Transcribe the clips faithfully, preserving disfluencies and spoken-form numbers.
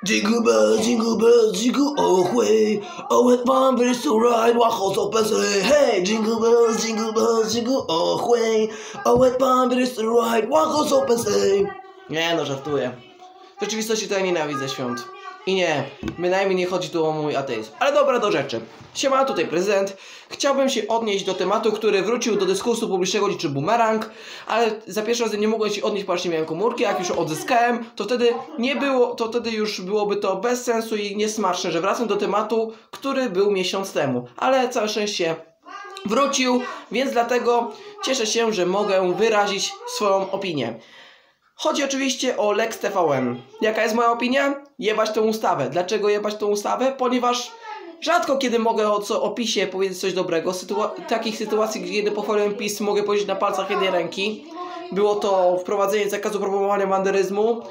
Jingle bells, jingle bells, jingle all the way. Oh, it one very so right, walk also passing. Hey, jingle bells, jingle bells, jingle all the way. Oh, it one very so right, walk also passing. Nie no, żartuję. W rzeczywistości to ja nienawidzę świąt. I nie, bynajmniej nie chodzi tu o mój ateizm. Ale dobra, do rzeczy. Siema, tutaj prezydent. Chciałbym się odnieść do tematu, który wrócił do dyskursu publicznego niczym bumerang, ale za pierwszy raz nie mogłem się odnieść, ponieważ nie miałem komórki. Jak już odzyskałem, to wtedy nie było, to wtedy już byłoby to bez sensu i niesmaczne, że wracam do tematu, który był miesiąc temu. Ale całe szczęście wrócił, więc dlatego cieszę się, że mogę wyrazić swoją opinię. Chodzi oczywiście o Lex T V N. Jaka jest moja opinia? Jebać tą ustawę. Dlaczego jebać tą ustawę? Ponieważ rzadko kiedy mogę o, co, o PiSie powiedzieć coś dobrego. Sytua takich sytuacji, kiedy pochwaliłem PiS, mogę powiedzieć na palcach jednej ręki. Było to wprowadzenie zakazu propagowania banderyzmu,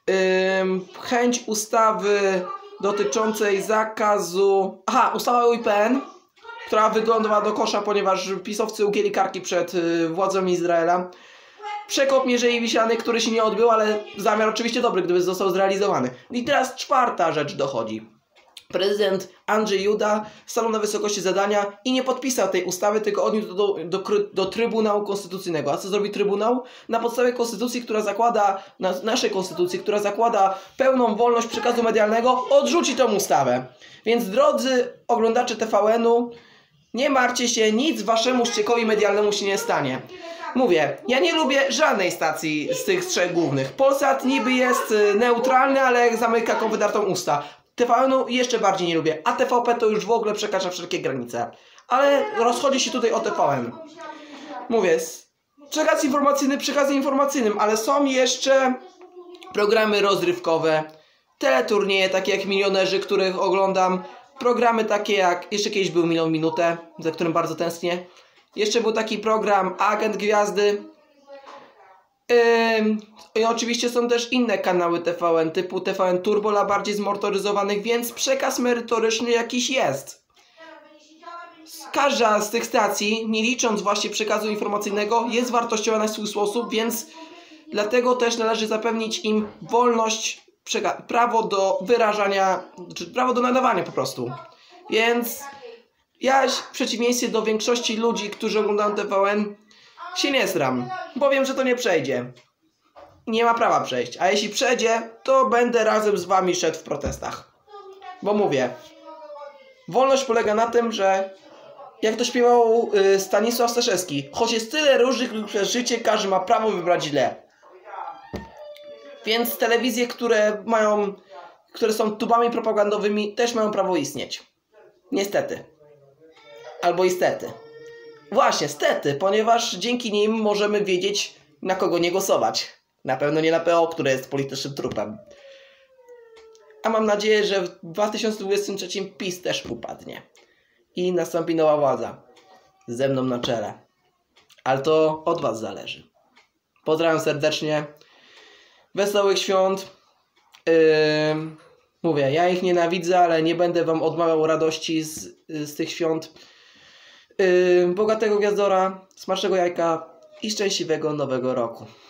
ym, chęć ustawy dotyczącej zakazu... Aha, ustawa U I P N, która wyglądała do kosza, ponieważ pisowcy ugięli karki przed y, władzą Izraela. Przekop Mierzei Wiślanej, który się nie odbył, ale zamiar oczywiście dobry, gdyby został zrealizowany. I teraz czwarta rzecz dochodzi. Prezydent Andrzej Duda stanął na wysokości zadania i nie podpisał tej ustawy, tylko odniósł do, do, do, do Trybunału Konstytucyjnego. A co zrobi Trybunał? Na podstawie konstytucji, która zakłada, na naszej konstytucji, która zakłada pełną wolność przekazu medialnego, odrzuci tą ustawę. Więc drodzy oglądacze T V N-u, nie martwcie się, nic waszemu ściekowi medialnemu się nie stanie. Mówię, ja nie lubię żadnej stacji z tych trzech głównych. Polsat niby jest neutralny, ale zamyka konwydartą usta. T V N-u jeszcze bardziej nie lubię, a T V P to już w ogóle przekracza wszelkie granice. Ale rozchodzi się tutaj o T V N. Mówię, przekaz informacyjny przekazem informacyjnym, ale są jeszcze programy rozrywkowe, teleturnieje takie jak Milionerzy, których oglądam, programy takie jak, jeszcze kiedyś był Milion Minutę, za którym bardzo tęsknię. Jeszcze był taki program Agent Gwiazdy. Yy, I oczywiście są też inne kanały T V N, typu T V N Turbo dla bardziej zmotoryzowanych, więc przekaz merytoryczny jakiś jest. Każda z tych stacji, nie licząc właśnie przekazu informacyjnego, jest wartościowa na swój sposób, więc dlatego też należy zapewnić im wolność, prawo do wyrażania, czy prawo do nadawania po prostu. Więc ja w przeciwieństwie do większości ludzi, którzy oglądają T V N, się nie sram, bo wiem, że to nie przejdzie. Nie ma prawa przejść, a jeśli przejdzie, to będę razem z wami szedł w protestach. Bo mówię, wolność polega na tym, że jak to śpiewał y, Stanisław Staszewski, choć jest tyle różnych lub przez życie, każdy ma prawo wybrać źle. Więc telewizje, które mają, które są tubami propagandowymi, też mają prawo istnieć. Niestety. Albo i stety. Właśnie, stety, ponieważ dzięki nim możemy wiedzieć, na kogo nie głosować. Na pewno nie na P O, które jest politycznym trupem. A mam nadzieję, że w dwa tysiące dwudziestym trzecim PiS też upadnie. I nastąpi nowa władza. Ze mną na czele. Ale to od was zależy. Pozdrawiam serdecznie. Wesołych świąt. Yy, mówię, ja ich nienawidzę, ale nie będę wam odmawiał radości z, z tych świąt. Yy, bogatego gwiazdora, smacznego jajka i szczęśliwego nowego roku.